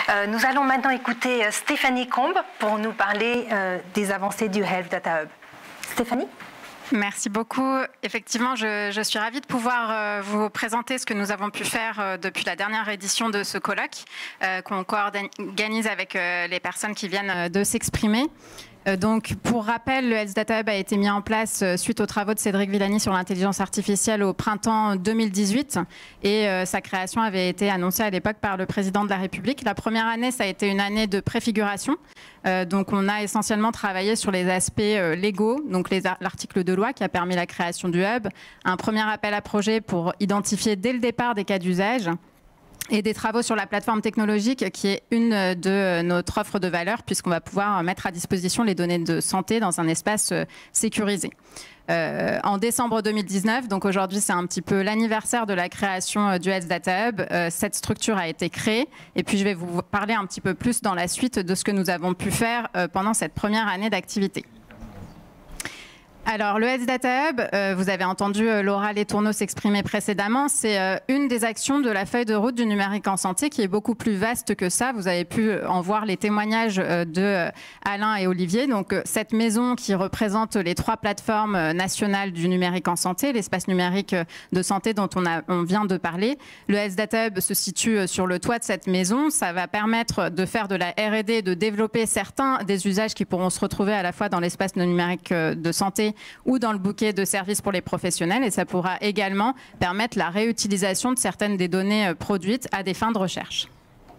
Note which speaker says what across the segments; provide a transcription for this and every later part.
Speaker 1: Nous allons maintenant écouter Stéphanie Combe pour nous parler des avancées du Health Data Hub. Stéphanie ?
Speaker 2: Merci beaucoup. Effectivement, je suis ravie de pouvoir vous présenter ce que nous avons pu faire depuis la dernière édition de ce colloque qu'on co-organise avec les personnes qui viennent de s'exprimer. Donc, pour rappel, le Health Data Hub a été mis en place suite aux travaux de Cédric Villani sur l'intelligence artificielle au printemps 2018 et sa création avait été annoncée à l'époque par le président de la République. La première année, ça a été une année de préfiguration. Donc, on a essentiellement travaillé sur les aspects légaux, donc l'article de loi qui a permis la création du Hub, un premier appel à projet pour identifier dès le départ des cas d'usage, et des travaux sur la plateforme technologique qui est une de notre offre de valeur puisqu'on va pouvoir mettre à disposition les données de santé dans un espace sécurisé. En décembre 2019, donc aujourd'hui c'est un petit peu l'anniversaire de la création du Health Data Hub, cette structure a été créée et puis je vais vous parler un petit peu plus dans la suite de ce que nous avons pu faire pendant cette première année d'activité. Alors, le Health Data Hub, vous avez entendu Laura Letourneau s'exprimer précédemment, c'est une des actions de la feuille de route du numérique en santé qui est beaucoup plus vaste que ça. Vous avez pu en voir les témoignages de Alain et Olivier. Donc, cette maison qui représente les 3 plateformes nationales du numérique en santé, l'espace numérique de santé dont on vient de parler. Le Health Data Hub se situe sur le toit de cette maison. Ça va permettre de faire de la R&D, de développer certains des usages qui pourront se retrouver à la fois dans l'espace numérique de santé ou dans le bouquet de services pour les professionnels et ça pourra également permettre la réutilisation de certaines des données produites à des fins de recherche.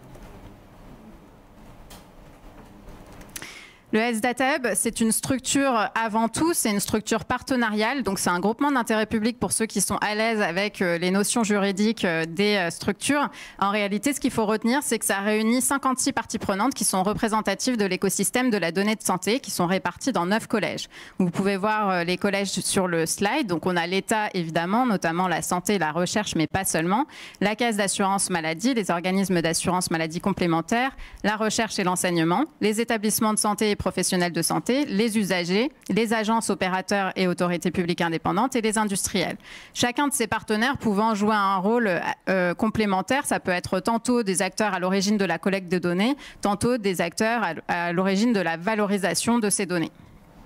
Speaker 2: Le Health Data Hub, c'est une structure avant tout, c'est une structure partenariale, donc c'est un groupement d'intérêt public pour ceux qui sont à l'aise avec les notions juridiques des structures. En réalité, ce qu'il faut retenir, c'est que ça réunit 56 parties prenantes qui sont représentatives de l'écosystème de la donnée de santé, qui sont réparties dans 9 collèges. Vous pouvez voir les collèges sur le slide, donc on a l'État évidemment, notamment la santé, la recherche, mais pas seulement, la caisse d'assurance maladie, les organismes d'assurance maladie complémentaires, la recherche et l'enseignement, les établissements de santé et professionnels de santé, les usagers, les agences, opérateurs et autorités publiques indépendantes et les industriels. Chacun de ces partenaires pouvant jouer un rôle complémentaire, ça peut être tantôt des acteurs à l'origine de la collecte de données, tantôt des acteurs à l'origine de la valorisation de ces données.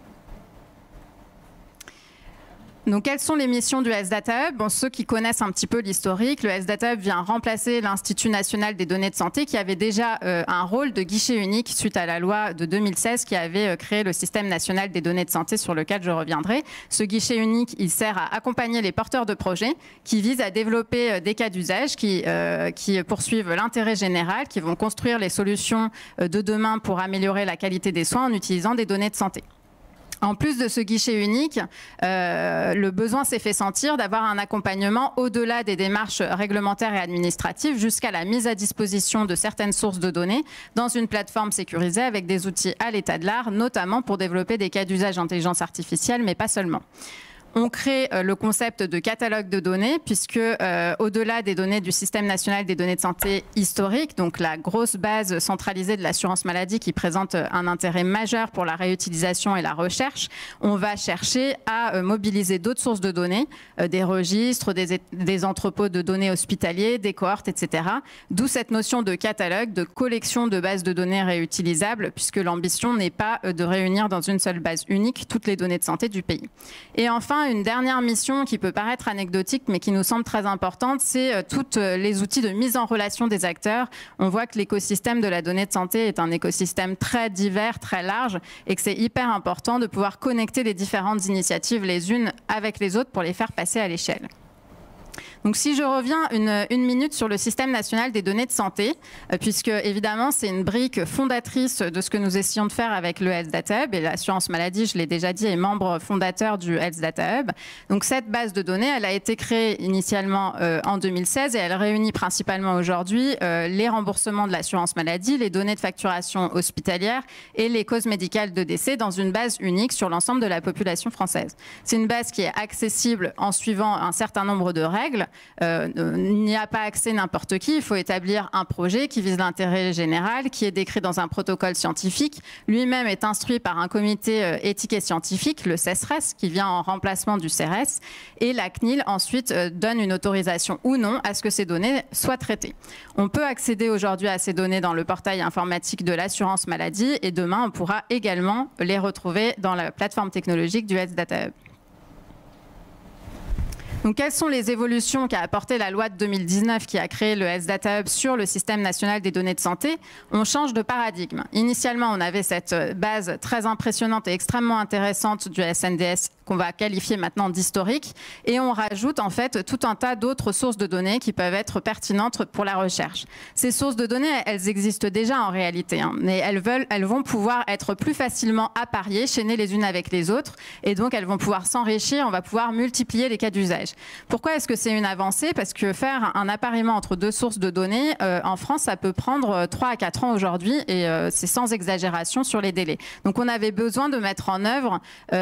Speaker 2: Donc, quelles sont les missions du Health Data Hub? Bon, ceux qui connaissent un petit peu l'historique, le Health Data Hub vient remplacer l'Institut national des données de santé qui avait déjà un rôle de guichet unique suite à la loi de 2016 qui avait créé le système national des données de santé sur lequel je reviendrai. Ce guichet unique, il sert à accompagner les porteurs de projets qui visent à développer des cas d'usage qui poursuivent l'intérêt général, qui vont construire les solutions de demain pour améliorer la qualité des soins en utilisant des données de santé. En plus de ce guichet unique, le besoin s'est fait sentir d'avoir un accompagnement au-delà des démarches réglementaires et administratives jusqu'à la mise à disposition de certaines sources de données dans une plateforme sécurisée avec des outils à l'état de l'art, notamment pour développer des cas d'usage d'intelligence artificielle, mais pas seulement. On crée le concept de catalogue de données puisque au-delà des données du système national des données de santé historique, donc la grosse base centralisée de l'assurance maladie qui présente un intérêt majeur pour la réutilisation et la recherche, on va chercher à mobiliser d'autres sources de données, des registres, des entrepôts de données hospitaliers, des cohortes, etc. D'où cette notion de catalogue, de collection de bases de données réutilisables puisque l'ambition n'est pas de réunir dans une seule base unique toutes les données de santé du pays. Et enfin, une dernière mission qui peut paraître anecdotique mais qui nous semble très importante, c'est tous les outils de mise en relation des acteurs. On voit que l'écosystème de la donnée de santé est un écosystème très divers, très large et que c'est hyper important de pouvoir connecter les différentes initiatives les unes avec les autres pour les faire passer à l'échelle. Donc si je reviens une minute sur le système national des données de santé, puisque évidemment c'est une brique fondatrice de ce que nous essayons de faire avec le Health Data Hub, et l'assurance maladie, je l'ai déjà dit, est membre fondateur du Health Data Hub. Donc cette base de données, elle a été créée initialement en 2016 et elle réunit principalement aujourd'hui les remboursements de l'assurance maladie, les données de facturation hospitalière et les causes médicales de décès dans une base unique sur l'ensemble de la population française. C'est une base qui est accessible en suivant un certain nombre de règles. n'y a pas accès n'importe qui. Il faut établir un projet qui vise l'intérêt général, qui est décrit dans un protocole scientifique. Lui-même est instruit par un comité éthique et scientifique, le CESRES, qui vient en remplacement du CERES. Et la CNIL ensuite donne une autorisation ou non à ce que ces données soient traitées. On peut accéder aujourd'hui à ces données dans le portail informatique de l'assurance maladie et demain, on pourra également les retrouver dans la plateforme technologique du Health Data Hub. Donc, quelles sont les évolutions qu'a apporté la loi de 2019 qui a créé le Health Data Hub sur le système national des données de santé? On change de paradigme. Initialement, on avait cette base très impressionnante et extrêmement intéressante du SNDS qu'on va qualifier maintenant d'historique, et on rajoute en fait tout un tas d'autres sources de données qui peuvent être pertinentes pour la recherche. Ces sources de données, elles existent déjà en réalité, mais elles vont pouvoir être plus facilement appariées, chaînées les unes avec les autres, et donc elles vont pouvoir s'enrichir, on va pouvoir multiplier les cas d'usage. Pourquoi est-ce que c'est une avancée? Parce que faire un appariement entre deux sources de données, en France, ça peut prendre 3 à 4 ans aujourd'hui, et c'est sans exagération sur les délais. Donc on avait besoin de mettre en œuvre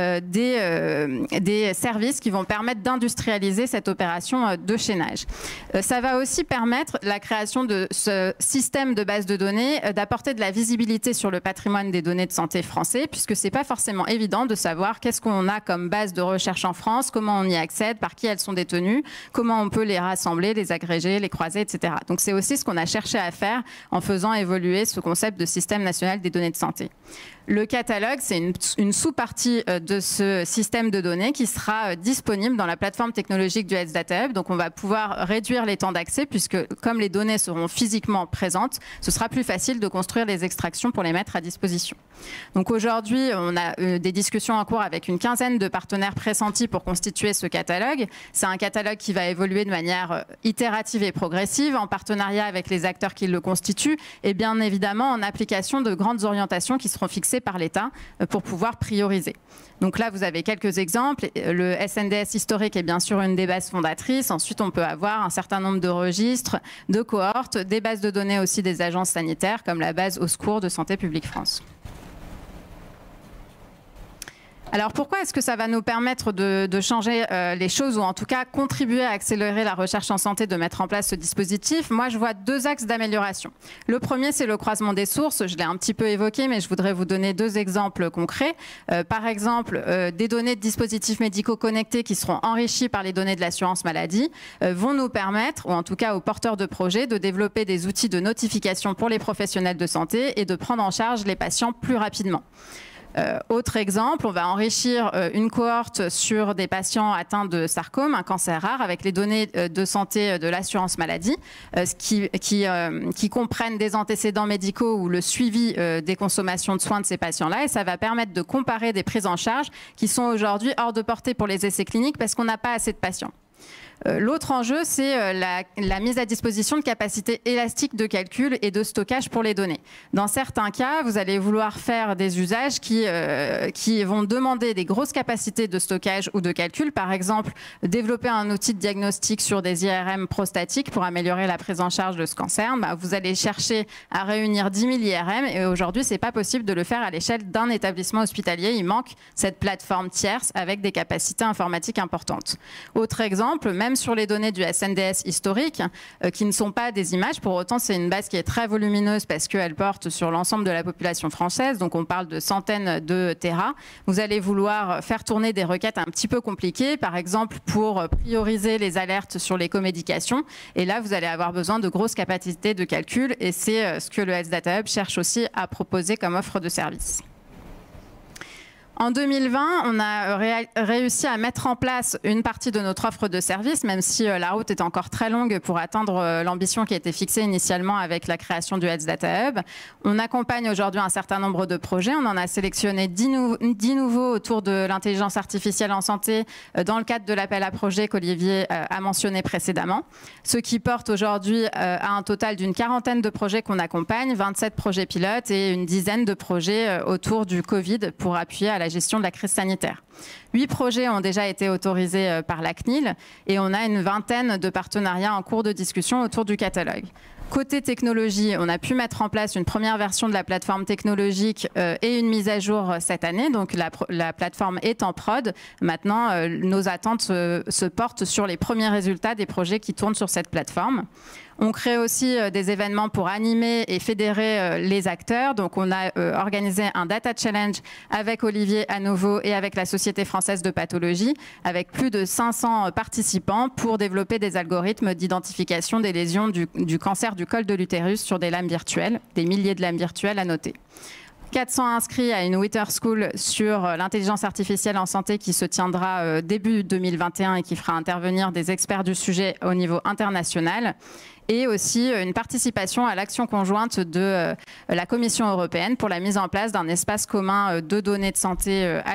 Speaker 2: des services qui vont permettre d'industrialiser cette opération de chaînage. Ça va aussi permettre la création de ce système de base de données, d'apporter de la visibilité sur le patrimoine des données de santé français, puisque c'est pas forcément évident de savoir qu'est-ce qu'on a comme base de recherche en France, comment on y accède, par qui elles sont détenues, comment on peut les rassembler, les agréger, les croiser, etc. Donc c'est aussi ce qu'on a cherché à faire en faisant évoluer ce concept de système national des données de santé. Le catalogue, c'est une sous-partie de ce système de données qui sera disponible dans la plateforme technologique du Health Data Hub. Donc, on va pouvoir réduire les temps d'accès puisque, comme les données seront physiquement présentes, ce sera plus facile de construire les extractions pour les mettre à disposition. Donc, aujourd'hui, on a des discussions en cours avec une quinzaine de partenaires pressentis pour constituer ce catalogue. C'est un catalogue qui va évoluer de manière itérative et progressive, en partenariat avec les acteurs qui le constituent et bien évidemment en application de grandes orientations qui seront fixées par l'État pour pouvoir prioriser. Donc là, vous avez quelques exemples. Le SNDS historique est bien sûr une des bases fondatrices. Ensuite, on peut avoir un certain nombre de registres, de cohortes, des bases de données aussi des agences sanitaires, comme la base Au Secours de Santé publique France. Alors pourquoi est-ce que ça va nous permettre de changer les choses ou en tout cas contribuer à accélérer la recherche en santé, de mettre en place ce dispositif? Moi, je vois deux axes d'amélioration. Le premier, c'est le croisement des sources. Je l'ai un petit peu évoqué, mais je voudrais vous donner deux exemples concrets. Par exemple, des données de dispositifs médicaux connectés qui seront enrichies par les données de l'assurance maladie vont nous permettre, ou en tout cas aux porteurs de projets, de développer des outils de notification pour les professionnels de santé et de prendre en charge les patients plus rapidement. Autre exemple, on va enrichir une cohorte sur des patients atteints de sarcome, un cancer rare, avec les données de santé de l'assurance maladie, qui comprennent des antécédents médicaux ou le suivi des consommations de soins de ces patients-là. Et ça va permettre de comparer des prises en charge qui sont aujourd'hui hors de portée pour les essais cliniques parce qu'on n'a pas assez de patients. L'autre enjeu, c'est la mise à disposition de capacités élastiques de calcul et de stockage pour les données. Dans certains cas, vous allez vouloir faire des usages qui vont demander des grosses capacités de stockage ou de calcul. Par exemple, développer un outil de diagnostic sur des IRM prostatiques pour améliorer la prise en charge de ce cancer. Vous allez chercher à réunir 10 000 IRM et aujourd'hui, c'est pas possible de le faire à l'échelle d'un établissement hospitalier. Il manque cette plateforme tierce avec des capacités informatiques importantes. Autre exemple, même sur les données du SNDS historique, qui ne sont pas des images. Pour autant, c'est une base qui est très volumineuse parce qu'elle porte sur l'ensemble de la population française. Donc, on parle de centaines de téras. Vous allez vouloir faire tourner des requêtes un petit peu compliquées, par exemple pour prioriser les alertes sur l'écomédication. Et là, vous allez avoir besoin de grosses capacités de calcul. Et c'est ce que le Health Data Hub cherche aussi à proposer comme offre de service. En 2020, on a réussi à mettre en place une partie de notre offre de service, même si la route est encore très longue pour atteindre l'ambition qui a été fixée initialement avec la création du Health Data Hub. On accompagne aujourd'hui un certain nombre de projets. On en a sélectionné 10 nouveaux autour de l'intelligence artificielle en santé dans le cadre de l'appel à projets qu'Olivier a mentionné précédemment. Ce qui porte aujourd'hui à un total d'une quarantaine de projets qu'on accompagne, 27 projets pilotes et une dizaine de projets autour du Covid pour appuyer à la gestion de la crise sanitaire. 8 projets ont déjà été autorisés par la CNIL et on a une vingtaine de partenariats en cours de discussion autour du catalogue. Côté technologie, on a pu mettre en place une première version de la plateforme technologique et une mise à jour cette année. Donc la plateforme est en prod. Maintenant, nos attentes se portent sur les premiers résultats des projets qui tournent sur cette plateforme. On crée aussi des événements pour animer et fédérer les acteurs. Donc, on a organisé un Data Challenge avec Olivier à nouveau et avec la Société française de pathologie, avec plus de 500 participants pour développer des algorithmes d'identification des lésions du cancer du col de l'utérus sur des lames virtuelles, des milliers de lames virtuelles à noter. 400 inscrits à une Wither School sur l'intelligence artificielle en santé qui se tiendra début 2021 et qui fera intervenir des experts du sujet au niveau international. Et aussi une participation à l'action conjointe de la Commission européenne pour la mise en place d'un espace commun de données de santé à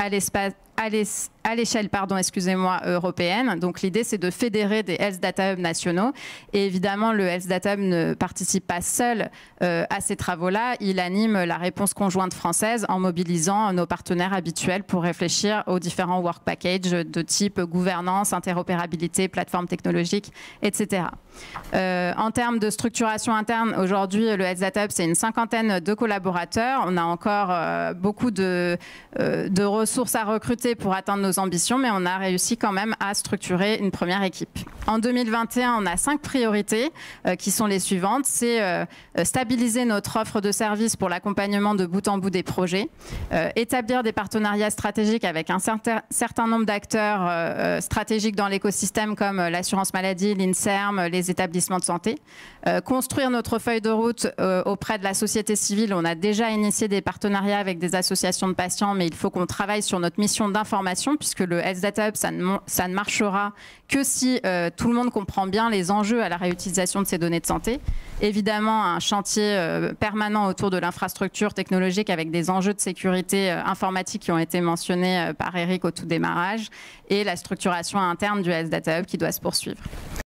Speaker 2: l'échelle européenne. Donc l'idée, c'est de fédérer des Health Data Hubs nationaux. Et évidemment, le Health Data Hub ne participe pas seul à ces travaux-là. Il anime la réponse conjointe française en mobilisant nos partenaires habituels pour réfléchir aux différents work packages de type gouvernance, interopérabilité, plateforme technologique, etc. En termes de structuration interne, aujourd'hui, le Health Data Hub, c'est une 50aine de collaborateurs. On a encore beaucoup de ressources à recruter pour atteindre nos ambitions, mais on a réussi quand même à structurer une première équipe. En 2021, on a 5 priorités qui sont les suivantes. C'est stabiliser notre offre de services pour l'accompagnement de bout en bout des projets, établir des partenariats stratégiques avec un certain nombre d'acteurs stratégiques dans l'écosystème comme l'assurance maladie, l'INSERM, les établissements de santé, construire notre feuille de route auprès de la société civile. On a déjà initié des partenariats avec des associations de patients, mais il faut qu'on travaille sur notre mission d'information puisque le Health Data Hub, ça ne marchera que si tout le monde comprend bien les enjeux à la réutilisation de ces données de santé. Évidemment, un chantier permanent autour de l'infrastructure technologique avec des enjeux de sécurité informatique qui ont été mentionnés par Eric au tout démarrage et la structuration interne du Health Data Hub qui doit se poursuivre.